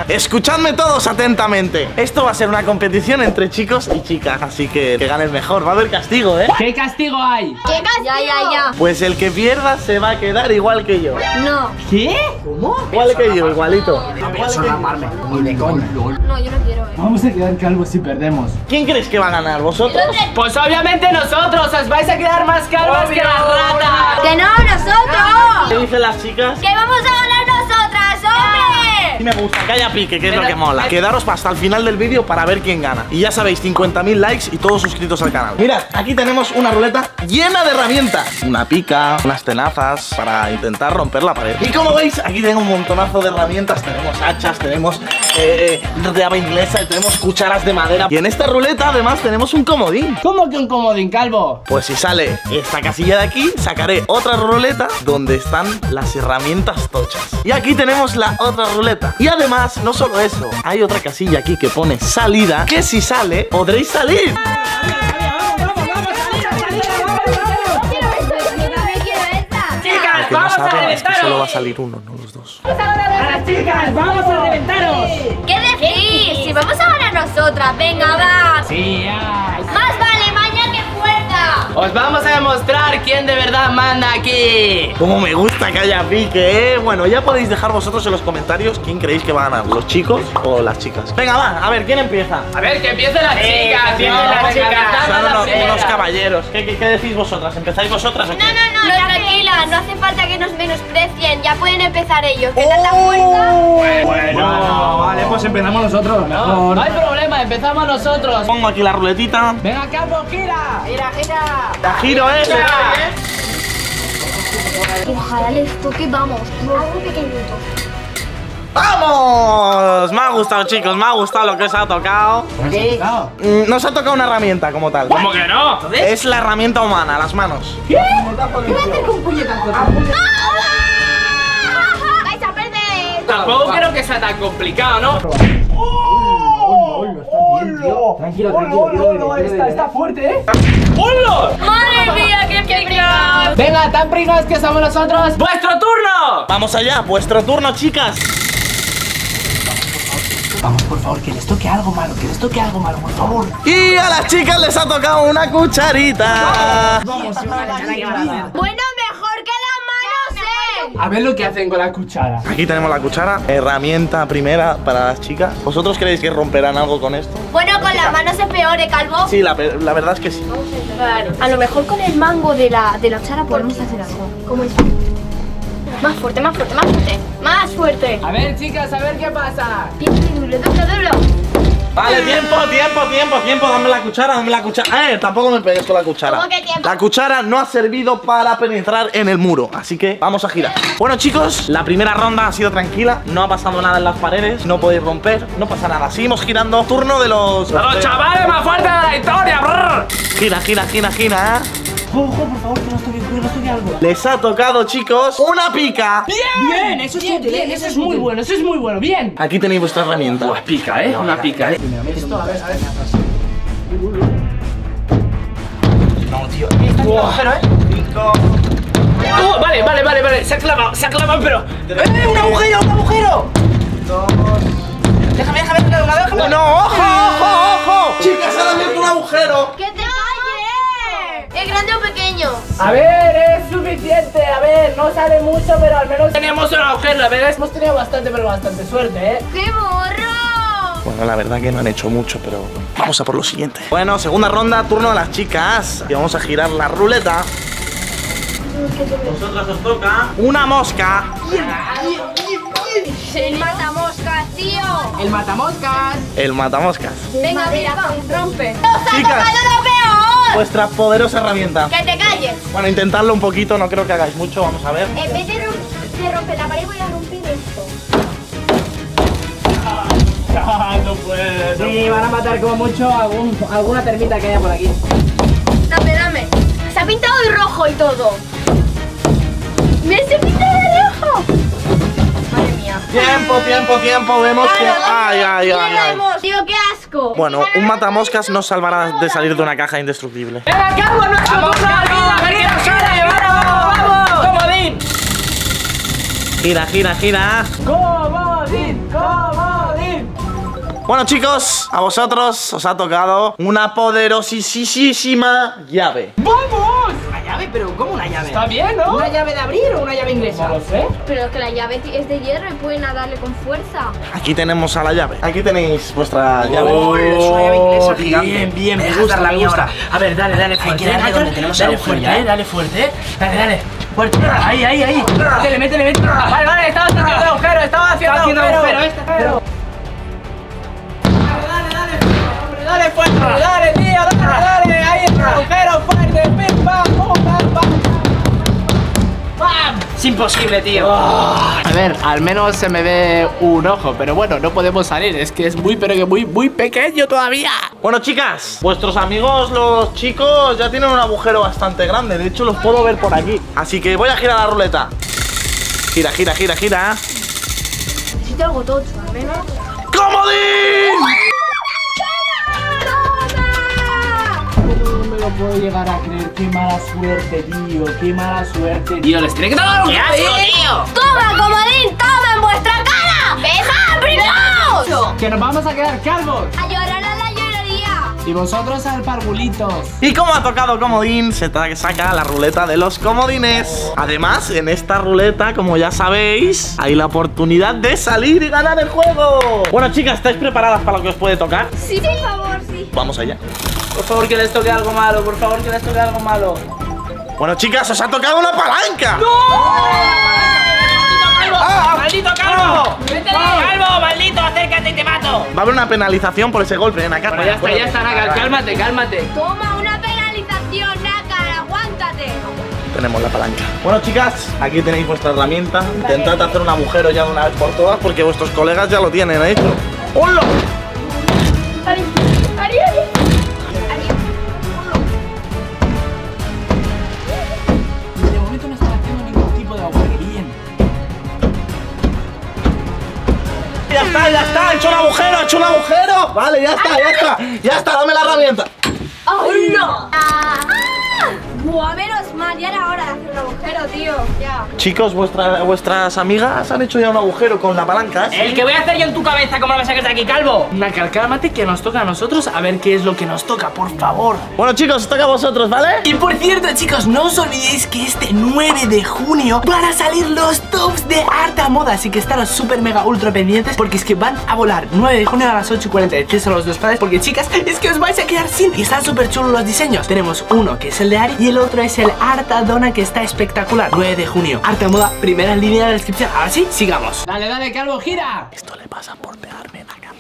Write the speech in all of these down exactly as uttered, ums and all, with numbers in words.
escuchadme todos atentamente. Esto va a ser una competición entre chicos y chicas, así que que gane el mejor. Va a haber castigo, ¿eh? ¿Qué castigo hay? ¿Qué castigo? Ya, ya, ya. Pues el que pierda se va a quedar igual que yo. No. ¿Qué? ¿Cómo? Igual que yo, igualito. No voy a solaparme, ni de coña. No, yo no quiero, eh. Vamos a quedar calvos si perdemos. ¿Quién crees que va a ganar? ¿Vosotros? Pues obviamente nosotros, os vais a quedar más calvos que las ratas. ¡Que no, nosotros! ¿Qué dicen las chicas? ¡Que vamos a ganar nosotras, hombre! Sí me gusta, que haya pique, que es lo que mola. Quedaros hasta el final del vídeo para ver quién gana. Y ya sabéis, cincuenta mil likes y todos suscritos al canal. Mirad, aquí tenemos una ruleta llena de herramientas. Una pica, unas tenazas para intentar romper la pared. Y como veis, aquí tengo un montonazo de herramientas. Tenemos hachas, tenemos eh, llave inglesa, tenemos cucharas de madera. Y en esta ruleta además tenemos un comodín. ¿Cómo que un comodín, calvo? Pues si sale esta casilla de aquí, sacaré otra ruleta donde están las herramientas tochas. Y aquí tenemos la otra ruleta. Y además, no solo eso, hay otra casilla aquí que pone salida, que si sale, podréis salir. Chicas, Que no vamos a sabe, es que reventaros. solo va a salir uno, no los dos. Ahora, chicas, vamos a reventaros. ¿Qué decís? Si vamos a ganar nosotras, venga, va. Sí, ya. Más vale maña que fuerza. Os vamos a demostrar quién de verdad manda aquí. Como me gusta que haya pique, ¿eh? Bueno, ya podéis dejar vosotros en los comentarios quién creéis que va a ganar, los chicos o las chicas. Venga, va, a ver, ¿quién empieza? A ver, que empiece la chica, empiece la chica. Son unos, unos caballeros. ¿Qué, qué, qué decís vosotras? ¿Empezáis vosotras o qué? No, no, no, tranquila, no hace falta que nos menosprecien, ya pueden empezar ellos. ¿Qué tal la fuerza? Bueno, vale, pues empezamos nosotros. No, Mejor. no hay problema, empezamos nosotros. Pongo aquí la ruletita. Venga, calvo, gira. Gira, gira. La giro, ¿eh? Ojalá les toque, vamos, algo pequeñito. ¡Vamos! Me ha gustado, chicos, me ha gustado lo que os ha tocado. ¿Qué? Mm, Nos ha tocado una herramienta como tal. ¿Cómo que no? Es la herramienta humana, las manos. ¡Vais a perder! Tampoco creo que sea tan complicado, ¿no? Tranquilo, tranquilo. Está, está fuerte, ¿eh? ¡Hola! ¡Madre mía, qué pringado! Venga, tan pringados que somos nosotros. ¡Vuestro turno! Vamos allá, vuestro turno, chicas. Vamos, por favor, que les toque algo malo, que les toque algo malo, por favor. Y a las chicas les ha tocado una cucharita. Bueno, mejor que las manos, ¿eh? A ver lo que hacen con la cuchara. Aquí tenemos la cuchara, herramienta primera para las chicas. ¿Vosotros creéis que romperán algo con esto? Bueno, con las manos es peor, ¿eh, calvo? Sí, la, la verdad es que sí. A lo mejor con el mango de la, de la cuchara podemos hacer algo. ¿Cómo es? Más fuerte, más fuerte, más fuerte. Más fuerte. A ver, chicas, a ver qué pasa. Bien, duro, duro, duro. Vale, tiempo, tiempo, tiempo, tiempo. Dame la cuchara, dame la cuchara. Eh, tampoco me pegues con la cuchara. ¿Cómo que tiempo? La cuchara no ha servido para penetrar en el muro, así que vamos a girar. Bueno, chicos, la primera ronda ha sido tranquila. No ha pasado nada en las paredes, no podéis romper, no pasa nada. Seguimos girando. Turno de los... ¡Los chavales más fuertes de la historia! Brr. Gira, gira, gira, gira. ¿eh? Ojo, por favor, que nos toque, que nos toque algo. Les ha tocado, chicos, una pica. ¡Bien! Bien, eso es útil, ¿eh? Eso es muy bueno, eso es muy bueno, bien. Aquí tenéis vuestra herramienta. Pues pica, ¿eh? Una pica, ¿eh? Esto, a ver, a ver. No, tío. Pero, ¿eh? Cinco. Oh, vale, vale, vale, vale. Se ha clavado, se ha clavado, pero. ¡Eh! ¡Un agujero, un agujero! Dos. Déjame, déjame, déjame, déjame. Uno. ¡Ojo, ojo, ojo! Chicas, se han abierto un agujero. ¡Que te calles! ¿Es grande o pequeño? A ver, es suficiente. A ver, no sale mucho, pero al menos teníamos un agujero. La verdad, hemos tenido bastante, pero bastante suerte, ¿eh? ¡Qué morro! Bueno, la verdad que no han hecho mucho, pero vamos a por lo siguiente. Bueno, segunda ronda, turno de las chicas. Y vamos a girar la ruleta. Vosotras os toca una mosca. El matamoscas, tío. El matamoscas. El matamoscas. Venga, mira, rompe. ¡Nos ha Chicas. tocado lo peor! Vuestra poderosa herramienta. ¡Que te calles! Bueno, intentadlo un poquito, no creo que hagáis mucho, vamos a ver. En vez de, rom- de romper la pared, voy a romper esto. No puede. Sí, van a matar como mucho algún, alguna termita que haya por aquí. Dame, dame. Se ha pintado de rojo y todo. ¡Me se ha pintado de rojo! Madre mía. Tiempo, tiempo, tiempo, vemos que... Ay, ay, ay, ay. Tío, qué asco. Bueno, un matamoscas nos salvará de salir de una caja indestructible. ¡Venga, Calvo, nuestro turno! ¡Vamos, vamos! ¡Vamos! ¡Comodín! Gira, gira, gira. ¡Comodín! ¡Comodín! Bueno, chicos, a vosotros os ha tocado una poderosísima llave. ¡Vamos! ¿Una llave? ¿Pero cómo una llave? Está bien, ¿no? ¿Una llave de abrir o una llave inglesa? No lo sé. Pero que la llave es de hierro y pueden darle con fuerza. Aquí tenemos a la llave. Aquí tenéis vuestra llave. Oh, es una llave inglesa gigante. Bien, bien, me Deja gusta, dar la me mía gusta. ahora. A ver, dale, dale fuerte. que darle Nácar. donde tenemos Dale el agujero fuerte, ya, eh, ¿eh? dale fuerte, eh. Dale, dale. Fuerte. Ahí, ahí, ahí. Métele, métele, métele. Vale, vale, estaba haciendo agujero, estaba haciendo haciendo agujero. agujero, este agujero. Dale, dale, hombre, dale fuerte, dale, tío, dale, dale. Ahí está el agujero fuerte. Pim, pam, pum, pam, pam. ¡Pam! Es imposible, tío. A ver, al menos se me ve un ojo, pero bueno, no podemos salir. Es que es muy, pero que muy, muy pequeño todavía. Bueno, chicas, vuestros amigos, los chicos, ya tienen un agujero bastante grande. De hecho, los puedo ver por aquí. Así que voy a girar la ruleta. Gira, gira, gira, gira. Necesito algo tocho, al menos. ¡Comodín! No me lo puedo llegar a creer. Qué mala suerte, tío. Qué mala suerte. Tío, les tiene que dar un ¡Qué asco, tío! ¡Toma, comodín! ¡Toma en vuestra cara! ¡Deja, primero! Que nos vamos a quedar calvos. ¡A llorar a la llorería! Y vosotros al parvulitos. Y como ha tocado comodín, se tra- saca la ruleta de los comodines. Además, en esta ruleta, como ya sabéis, hay la oportunidad de salir y ganar el juego. Bueno, chicas, ¿estáis preparadas para lo que os puede tocar? Sí, por favor, sí. Vamos allá. Por favor, que les toque algo malo. Por favor, que les toque algo malo. Bueno, chicas, os ha tocado una palanca. ¡Ah! ¡Maldito calvo! ¡Calvo, maldito! ¡Acércate y te mato! Va a haber una penalización por ese golpe, ¿eh, Nácar? Bueno, ya está, ya está, Nácar. Cálmate, cálmate. Toma una penalización, Nácar, aguántate. Tenemos la palanca. Bueno, chicas, aquí tenéis vuestra herramienta. Intentad hacer un agujero ya de una vez por todas, porque vuestros colegas ya lo tienen hecho. ¡Hola! Ari, Ari, Ari. De momento no están haciendo ningún tipo de agujero. Bien. ¡Ya está, ya está! ¡Ha hecho un agujero! ¡Ha hecho un agujero! Vale, ya está, ya está. Ya está, dame la herramienta. ¡Ay, no! ¡Ah! Buah, menos mal, ya era hora de hacer un agujero, tío. Ya. Chicos, vuestra- vuestras amigas han hecho ya un agujero con la palanca, ¿eh? El que voy a hacer yo en tu cabeza, ¿cómo lo vas a sacar de aquí, calvo? Nácar, cálmate, que nos toca a nosotros. A ver qué es lo que nos toca, por favor. Bueno, chicos, os toca a vosotros, ¿vale? Y por cierto, chicos, no os olvidéis que este nueve de junio van a salir los tops de harta moda. Así que estaros súper mega ultra pendientes, porque es que van a volar nueve de junio a las ocho y cuarenta y tres son los dos padres. Porque, chicas, es que os vais a quedar sin. Y están súper chulos los diseños. Tenemos uno que es el de Ari y el otro es el Arta Dona, que está espectacular. nueve de junio, harta moda, primera línea de la descripción. Ahora sí, sigamos. Dale, dale, calvo, gira. Esto le pasa por pegarme, Nácar.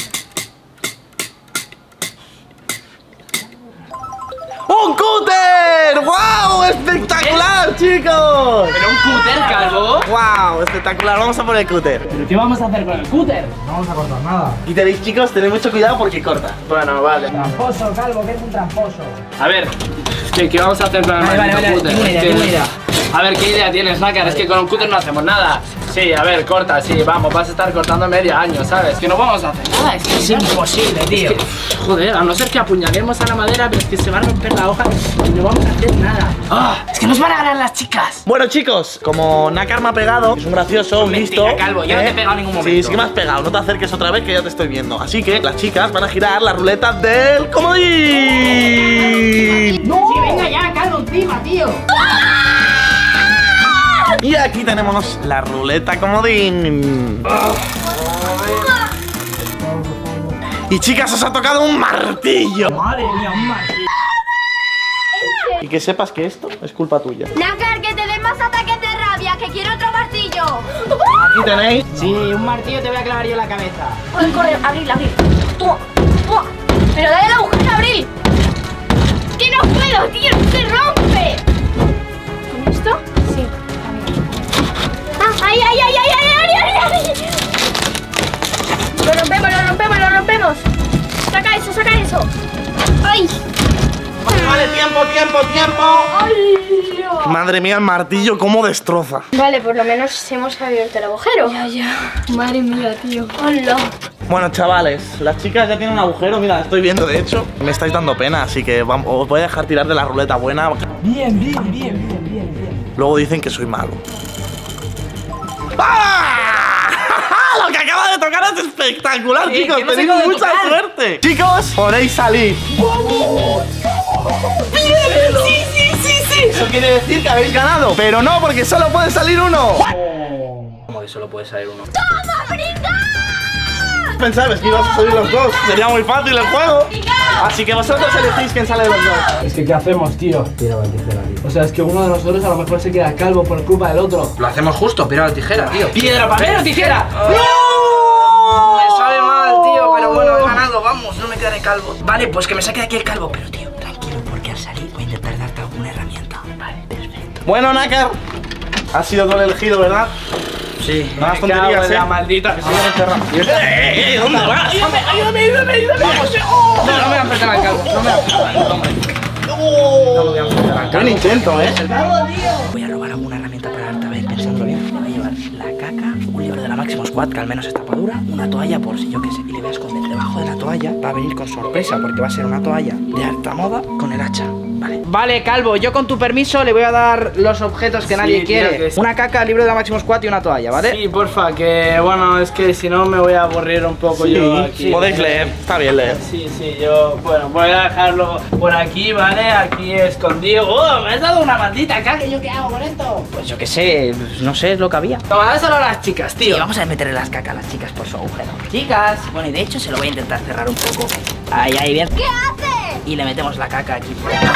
¡Un cúter! ¡Wow! ¡Espectacular, chicos! Pero un cúter, calvo. ¡Wow! Espectacular, vamos a poner el cúter. ¿Pero qué vamos a hacer con el cúter? No vamos a cortar nada. Y tenéis, chicos, tened mucho cuidado porque corta. Bueno, vale. Tramposo, calvo, que es un tramposo. A ver, ¿qué, qué vamos a hacer con el Vale, vale, maldito vale, cúter? tengo una idea, Es que- tengo una idea. A ver, ¿qué idea tienes, Nácar? Es que con un cúter no hacemos nada. Sí, a ver, corta, sí, vamos, vas a estar cortando medio año, ¿sabes? Que no vamos a hacer nada, es que Es imposible, tío. joder, a no ser que apuñalemos a la madera, pero es que se va a romper la hoja y no vamos a hacer nada. ¡Ah! Es que nos van a ganar las chicas. Bueno, chicos, como Nácar me ha pegado, es un gracioso, un listo. Mentira, calvo, yo no te he pegado en ningún Sí, momento. sí que me has pegado, no te acerques otra vez que ya te estoy viendo. Así que las chicas van a girar la ruleta del comodín. Sí, venga ya, calvo, encima, tío. Y aquí tenemos la ruleta comodín. Y chicas, os ha tocado un martillo. Madre mía, un martillo. Y que sepas que esto es culpa tuya. Nácar, que te den más ataques de rabia, que quiero otro martillo. Aquí tenéis. Sí, un martillo te voy a clavar yo en la cabeza. Corre, corre, abril, abril. Toma, toma. Pero dale el agujero, abril. Que no puedo, tío, se rompe. ¿Con esto? Sí. Ah, ay, ay, ay, ay, ay, ay, ay, ay. Lo rompemos, lo rompemos, lo rompemos. Saca eso, saca eso. Ay. Vale, tiempo, tiempo, tiempo. Ay, Dios. Madre mía, el martillo cómo destroza. Vale, por lo menos hemos abierto el agujero. Ya, ya. Madre mía, tío. Hola. Bueno, chavales, las chicas ya tienen un agujero, mira, la estoy viendo de hecho. Me estáis dando pena, así que vamos, os voy a dejar tirar de la ruleta buena. Bien, bien, bien, bien, bien, bien. Luego dicen que soy malo. ¡Ah! Lo que acaba de tocar es espectacular, Sí, chicos. que no sé Tenéis cómo mucha tocar. suerte. Chicos, podéis salir. Sí, sí, sí, sí. Eso quiere decir que habéis ganado. Pero no, porque solo puede salir uno. ¿Cómo que solo puede salir uno? Pensabas que ibas a salir los dos. Sería muy fácil el juego. Así que vosotros elegís quién sale de los dos. Es que, ¿qué hacemos, tío? Tira la tijera, tío. O sea, es que uno de nosotros a lo mejor se queda calvo por culpa del otro. Lo hacemos justo, piedra o tijera, tío. ¡Piedra, papel o tijera! ¡No! Me sabe mal, tío, pero bueno, he ganado, vamos, no me quedaré calvo. Vale, pues que me saque de aquí el calvo, pero tío, tranquilo, porque al salir voy a intentar darte alguna herramienta. Vale, perfecto. Bueno, Nácar, has sido tú el elegido, ¿verdad? Sí, No hagas tonterías, ¿eh? la maldita que se llama encerrado. ¡Eh, eh, ¿dónde vas? Ayúdame, ayúdame, ayúdame, ayúdame. No, no me voy a enfrentar al calvo, no me voy a enfrentar al calvo. No me voy a enfrentar al calvo. Buen intento, ¿eh? Voy a robar alguna herramienta para darte, a ver, pensándolo bien. Le voy a llevar la caca, un libro de la Máximo Squad, que al menos es tapadura, una toalla por si yo qué sé, y le voy a esconder debajo de la toalla. Va a venir con sorpresa, porque va a ser una toalla de alta moda con el hacha. Vale. Vale, calvo, yo con tu permiso le voy a dar los objetos que Sí, nadie tío, quiere. que sí. Una caca, libro de la Máximo Squad y una toalla, ¿vale? Sí, porfa, que bueno, es que si no me voy a aburrir un poco yo aquí. Podéis leer, está bien leer. Sí, sí, yo, bueno, voy a dejarlo por aquí, ¿vale? Aquí escondido. ¡Oh! Me has dado una maldita caca, ¿yo qué hago con esto? Pues yo qué sé, no sé, es lo que había. Toma, dáselo a las chicas, Sí, tío. vamos a meterle las cacas a las chicas por su agujero. Chicas, bueno, y de hecho se lo voy a intentar cerrar un poco. Ahí, ahí, bien. ¿Qué haces? Y le metemos la caca aquí.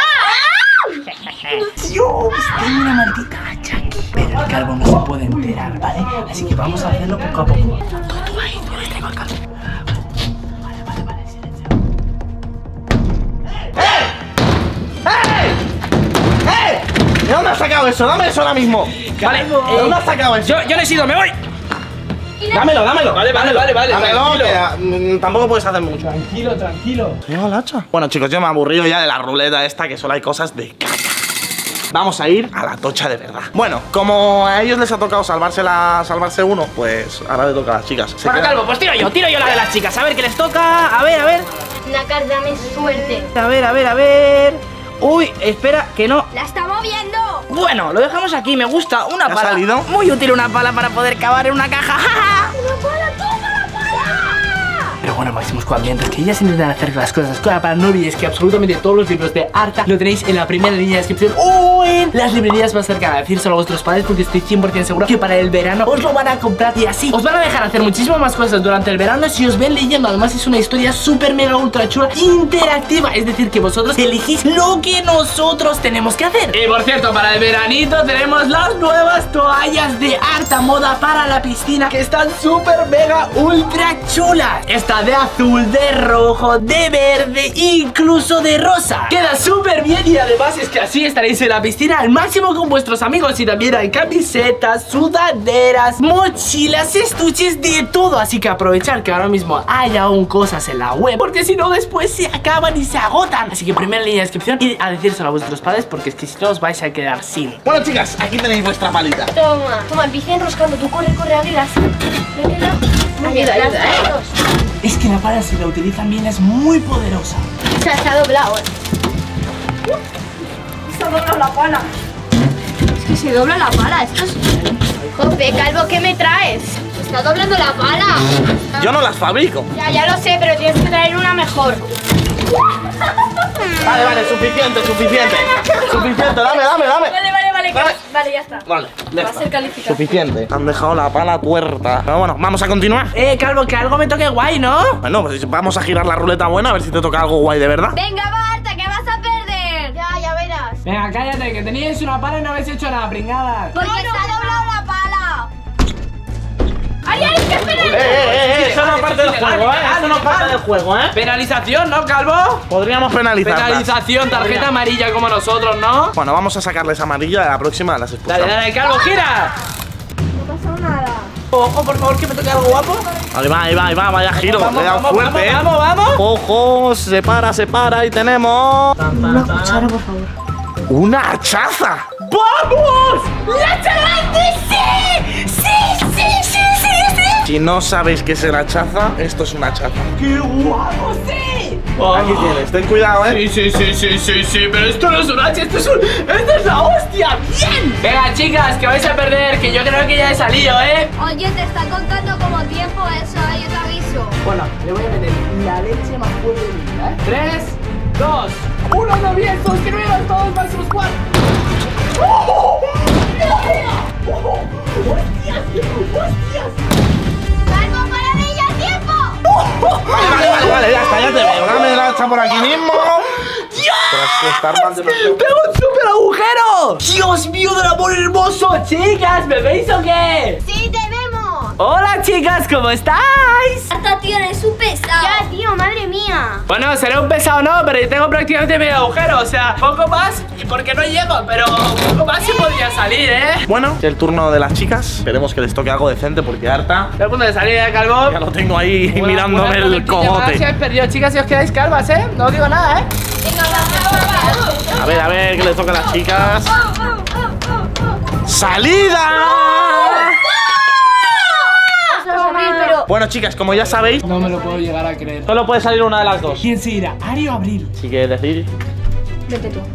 Dios, tengo una maldita hacha aquí. Pero el calvo no se puede enterar, ¿vale? Así que vamos a hacerlo poco a poco. Tú, tú ahí, yo le traigo al calvo. Vale, vale, vale, silencio. ¡Eh! ¿De dónde has sacado eso? Dame eso ahora mismo. Vale, ¿De dónde has sacado eso? yo, yo no he sido, me voy. Dámelo, dámelo. Vale, vale, vale, vale. Dámelo, tranquilo. que mm, tampoco puedes hacer mucho. Tranquilo, tranquilo. Lleva el hacha. Bueno, chicos, yo me he aburrido ya de la ruleta esta, que solo hay cosas de caca. Vamos a ir a la tocha de verdad. Bueno, como a ellos les ha tocado salvarse, la, salvarse uno, pues ahora le toca a las chicas. Se Bueno, quedan- calvo, pues tiro yo, tiro yo la de las chicas. A ver qué les toca. A ver, a ver. Nácar, dame suerte. A ver, a ver, a ver. Uy, espera, que no. ¡La está moviendo! Bueno, lo dejamos aquí, me gusta. Una ¿Te ha pala. salido? Muy útil una pala para poder cavar en una caja. ¡Una pala, toma la pala! Pero bueno, Máximo Squad, mientras que ellas intentan hacer las cosas con la pala, no olvidéis que absolutamente todos los libros de Arta lo tenéis en la primera línea de descripción o en las librerías más cercanas. Decírselo a vuestros padres porque estoy cien por cien seguro que para el verano os lo van a comprar y así os van a dejar hacer muchísimas más cosas durante el verano si os ven leyendo. Además es una historia súper mega ultra chula, interactiva. Es decir, que vosotros elegís lo que nosotros tenemos que hacer. Y por cierto, para el veranito tenemos las nuevas Toallas de Arta moda para la piscina que están súper mega ultra chulas. Está de azul, de rojo, de verde, incluso de rosa. Queda súper bien y además es que así estaréis en la piscina al máximo con vuestros amigos. Y también hay camisetas, sudaderas, mochilas, estuches, de todo. Así que aprovechar que ahora mismo hay aún cosas en la web, porque si no después se acaban y se agotan. Así que primera línea de descripción y a decírselo a vuestros padres porque es que si no os vais a quedar sin. Bueno, chicas, aquí tenéis vuestra palita. Toma, toma, empieza enroscando. Tú corre, corre, águilas. Mételo. Ayuda, ayuda, ¿eh? Es que la pala, si la utilizan bien, es muy poderosa. Se ha, se ha doblado, eh. Se ha doblado la pala. Es que se dobla la pala. Esto es... Jope, calvo, ¿qué me traes? Se está doblando la pala. Yo no las fabrico. Ya, ya lo sé, pero tienes que traer una mejor. Vale, vale, suficiente, suficiente. Suficiente, dame, dame, dame. Vale, vale, vale, Vale. vale, ya está. Vale, ya Va a está. ser calificado. Suficiente. Han dejado la pala tuerta. Pero bueno, vamos a continuar. Eh, calvo, que algo me toque guay, ¿no? Bueno, pues vamos a girar la ruleta buena a ver si te toca algo guay de verdad. Venga, Barta, que vas a perder. Ya, ya verás. Venga, cállate, que teníais una pala y no habéis hecho nada, pringadas. Porque se ha doblado la pala. ¡Ay, ay, qué Eh, pena! eh, eh, eso no es parte del juego, eh. Eso no es parte del juego, eh. Penalización, ¿no, calvo? Podríamos penalizar. Penalización, tarjeta amarilla como nosotros, ¿no? Bueno, vamos a sacarles amarilla, a la próxima las expulsamos. Dale, dale, calvo, gira. No ha pasado nada. Ojo, por favor, que me toque algo guapo. Ahí va, ahí va, ahí va, vaya giro. Vamos, Le he dado vamos, fuerte, eh. vamos, vamos, vamos. Ojo, se para, se para y tenemos Una cuchara, por favor. una hachaza. ¡Vamos! ¡La chalaste! ¡Sí! ¡Sí, sí, sí, sí, sí! Si no sabéis qué es el hachaza, esto es una hachaza. ¡Qué guapo, sí! Oh. Aquí tienes, ten cuidado, eh. Sí, sí, sí, sí, sí, sí, pero esto no es un H, esto es un... ¡Esto es la hostia! ¡Bien! Venga, chicas, que vais a perder, que yo creo que ya he salido, ¿eh? Oye, te está contando como tiempo eso, ¿eh? Yo te aviso. Bueno, le voy a meter la leche más fuerte de mi vida, ¿eh? Tres, dos, uno, no bien, suscribiros todos, máximos cuatro. ¡Calvo, para de ya tiempo! Vale, vale, vale, vale, ya está, ya te veo. Dame la hacha por aquí mismo. ¡Dios! Estar mal de los ¡Tengo un super agujero! ¡Dios mío del amor hermoso! Chicas, ¿me veis o qué? ¡Sí, te vemos! Hola, chicas, ¿cómo estáis? Hasta, tío, eres un pesado. Ya, tío, madre mía. Bueno, seré un pesado no, pero yo tengo prácticamente medio agujero. O sea, poco más y porque no llego, pero poco más sí podría salir, ¿eh? Bueno, es el turno de las chicas. Esperemos que les toque algo decente porque harta. Todo el mundo de salir de calvo. Ya lo tengo ahí Una- mirándome una el coletilla más, Si cogote. habéis perdido, chicas, si os quedáis calvas, ¿eh? No os digo nada, ¿eh? Venga, va, va, va, va. A ver, a ver, ¿qué les toca a las chicas? Oh, oh, oh, oh, oh. ¡Salida! Eso es horrible, pero... Bueno, chicas, como ya sabéis, No me lo puedo llegar a creer. solo puede salir una de las dos. ¿Quién se irá? ¿Ari o Abril? Si quieres decir. Vete tú.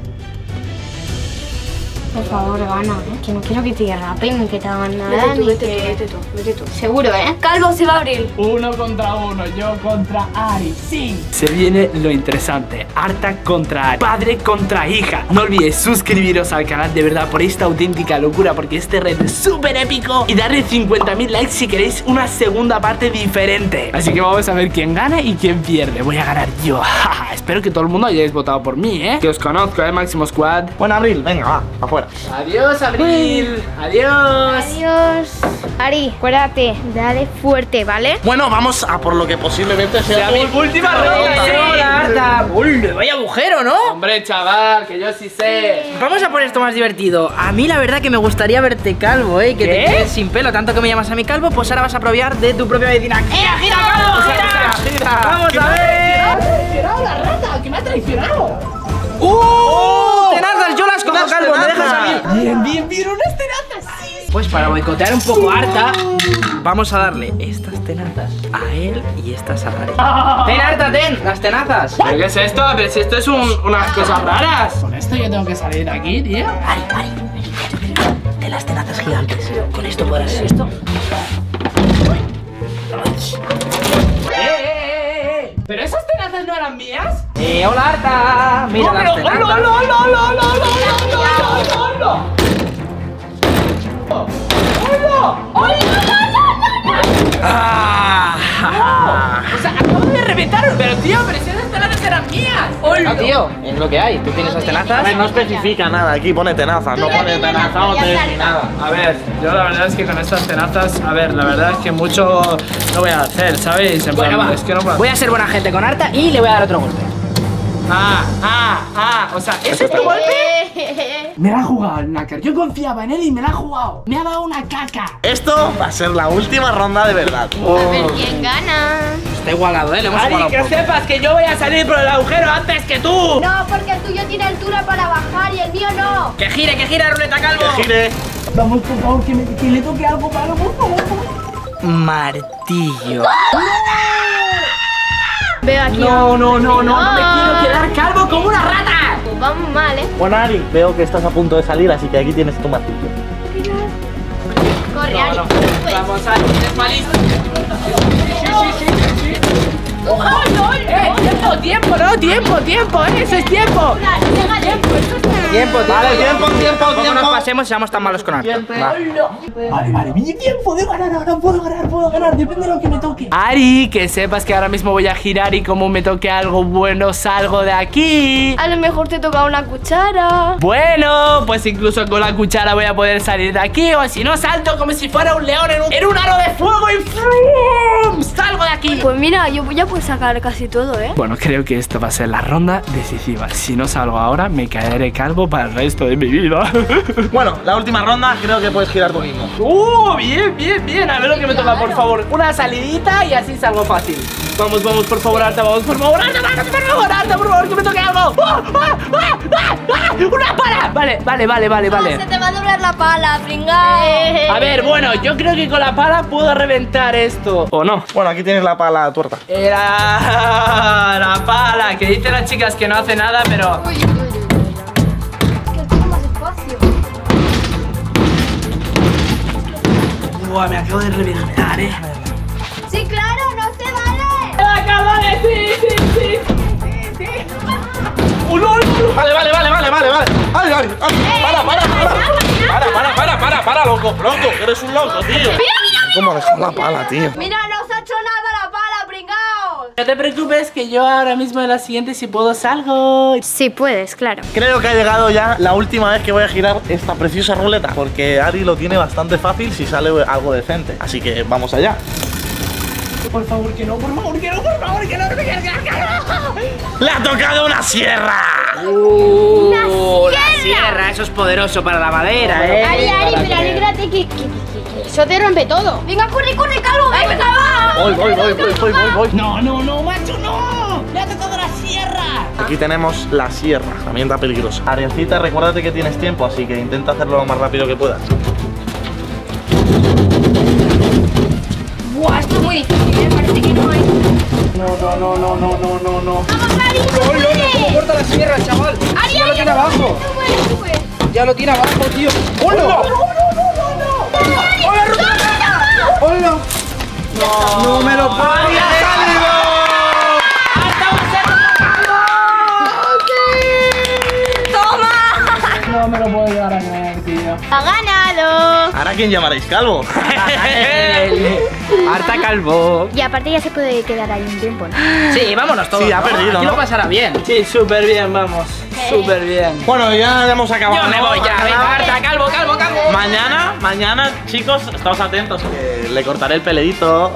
Por favor, gana, ¿eh? Que no quiero que te rapen, ni que te hagan nada, Vete tú, ni vete que... tú, vete tú, vete tú. Seguro, ¿eh? Calvo se va a abrir. Uno contra uno, yo contra Ari. Sí. Se viene lo interesante, Arta contra Ari, padre contra hija. No olvidéis suscribiros al canal de verdad por esta auténtica locura, porque este reto es súper épico. Y darle cincuenta mil likes si queréis una segunda parte diferente. Así que vamos a ver quién gana y quién pierde. Voy a ganar yo. Espero que todo el mundo hayáis votado por mí, ¿eh? Que os conozco, ¿eh? Máximo Squad. Bueno, Abril, venga, va, afuera. Adiós, Abril. Adiós. Adiós. Ari, acuérdate, dale fuerte, ¿vale? Bueno, vamos a por lo que posiblemente sea Sea mi última ronda. Sí. Hola, Arta. ¡Uy, vaya agujero, ¿no? Hombre, chaval, que yo sí sé. Vamos a poner esto más divertido. A mí la verdad que me gustaría verte calvo, ¿eh? Que ¿Qué? te quedes sin pelo. Tanto que me llamas a mi calvo, pues ahora vas a probar de tu propia vecina. ¡Gira, gira, calvo! ¡Gira! gira. ¡Vamos a ver! traicionado la rata! ¡Que me ha traicionado! ¡Uh! ¡Tenazas! Yo las cojo, Unas calvo, me dejas a tenazas. mí. Bien, bien, bien, unas tenazas, sí. Pues para boicotear un poco a Arta, vamos a darle estas tenazas a él y estas a Ari. ¡Ten, Arta, ten! ¡Las tenazas! ¿Pero qué es esto? Pero si esto es un- unas cosas raras. Con esto yo tengo que salir de aquí, tío. Ari, Ari, ven, de las tenazas gigantes. Con esto podrás hacer esto. ¡Eh, eh, eh, eh! ¿Pero esas tenazas no eran mías? Eh, hola, Arta. Mira las ¡Hola, tenazas. hola, hola, hola, hola, hola, hola, hola, hola! Ah, O sea, acabo de reventar. Pero tío, pero si esas tenazas eran mías. No, tío, es lo que hay. Tú tienes las a tenazas. ver, no especifica nada, aquí pone tenaza, no pone tenazotes ni nada. A ver, yo la verdad es que con estas tenazas, a ver, la verdad es que mucho no voy a hacer, ¿sabéis? En Bueno, plan, va. es que no puedo. Voy a ser buena gente con Arta y le voy a dar otro golpe. Ah, ah, ah, o sea, ¿es este golpe? Me la ha jugado el Nácar. Yo confiaba en él y me la ha jugado. Me ha dado una caca. Esto va a ser la última ronda de verdad. A ver quién gana. Está igualado, ¿eh? Le hemos Ari, igualado que un poco. sepas que yo voy a salir por el agujero antes que tú. No, porque el tuyo tiene altura para bajar y el mío no. Que gire, que gire, ruleta calvo. Que gire. Vamos, por favor, que, me, que le toque algo malo, por favor. Martillo. Veo aquí. No, no, no, no, no me quiero quedar calvo como una rata. Pues vamos mal, ¿eh? Bueno, Ari, veo que estás a punto de salir, así que aquí tienes tu martillo. Corre, No, Ari. no. Pues. Vamos, Ari, eres malísimo. Sí, sí, sí, sí, sí. ¡Eh, tiempo, tiempo, no, tiempo, tiempo, eh, eso es tiempo! Tiempo, Vale, tiempo, tiempo, Tampoco nos tiempo. pasemos y seamos tan malos con Arta. Va. Vale, vale. Mi tiempo de ganar ahora. Puedo ganar, puedo ganar. Depende de lo que me toque. Ari, que sepas que ahora mismo voy a girar y como me toque algo bueno salgo de aquí. A lo mejor te toca una cuchara. Bueno, pues incluso con la cuchara voy a poder salir de aquí. O si no, salto como si fuera un león en un, en un aro de fuego y ¡frum! ¡Salgo de aquí! Pues mira, yo ya puedo sacar casi todo, ¿eh? Bueno, creo que esto va a ser la ronda decisiva. Si no salgo ahora, me caeré calvo para el resto de mi vida. Bueno, la última ronda creo que puedes girar tú mismo. ¡Uh! Bien, bien, bien. A ver lo que me toca, por favor. Una salidita y así salgo fácil. Vamos, vamos, por favor, Arta, vamos, por favor, Arta, vamos, por favor, Arta, por favor, que me toque algo. ¡Ah, ah, ah, ah, ah! ¡Una pala! Vale, vale, vale, vale, vale. Se te va a doblar la pala, pringao. A ver, bueno, yo creo que con la pala puedo reventar esto. ¿O no? Bueno, aquí tienes la pala tuerta. Era la pala, que dicen las chicas que no hace nada, pero... Uy, uy, uy, uy. Es que tengo más espacio. Buah, me acabo de reventar, eh. Sí, claro, no se vale. ¡Acá, vale! Sí, sí, sí. Sí, sí. ¡Oh, no, no! Vale, vale, vale, vale, vale, vale. Ay, ay, ay. Para, para, para. Para, para, para, para, para, loco, loco. Eres un loco, tío. ¿Cómo dejar la pala, tío? Mira, no se ha hecho nada la pala, pringao. No te preocupes que yo ahora mismo en la siguiente si puedo salgo. Sí puedes, claro. Creo que ha llegado ya la última vez que voy a girar esta preciosa ruleta, porque Ari lo tiene bastante fácil si sale algo decente. Así que vamos allá. Por favor, que no, por favor, que no, por favor, que no, que no, que no. ¡Le ha tocado una sierra! Uh, la sierra, eso es poderoso para la madera, eh. Ari, Ari, pero alégrate que, que, que, que eso te rompe todo. Venga, corre, corre, calvo, venga, va. Voy, voy, voy, voy, voy, voy, voy. No, no, no, macho, no. Le ha tocado la sierra. Aquí tenemos la sierra, herramienta peligrosa. Ariancita, recuérdate que tienes tiempo, así que intenta hacerlo lo más rápido que puedas. Buah, esto es muy difícil, ¿eh? Parece que no hay. No, no, no, no, no, no, no, no. ¡Vamos, Ari! ¡Oh, no, no! ¿Cómo corta la sierra, chaval? Ari, Ya lo Ari, tiene abajo. sube, sube. Ya lo tiene abajo, tío. ¡Hola! ¡Hola, Rubén! ¡Hola! No, no me lo puedo creer. ¡Toma! No me lo puedo llegar a creer, tío. ¡Ha ganado! ¿Ahora quién llamaréis? ¿Calvo? Arta Calvo. Y aparte ya se puede quedar ahí un tiempo, ¿no? Sí, vámonos todos. Sí, ha ¿no? perdido, Aquí ¿no? lo pasará bien. Sí, súper bien, vamos. Súper bien. Bueno, ya hemos acabado. Yo me ¿no? voy ya. Venga, Arta, Calvo, Calvo, Calvo. Mañana, mañana, chicos, estamos atentos, que le cortaré el peleito.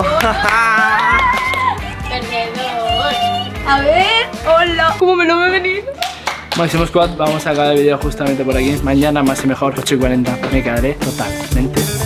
Perdedor. A ver, hola. ¿Cómo me lo ve venir? Máximo Squad, vamos a acabar el vídeo justamente por aquí. Mañana más y mejor, ocho y cuarenta. Me quedaré totalmente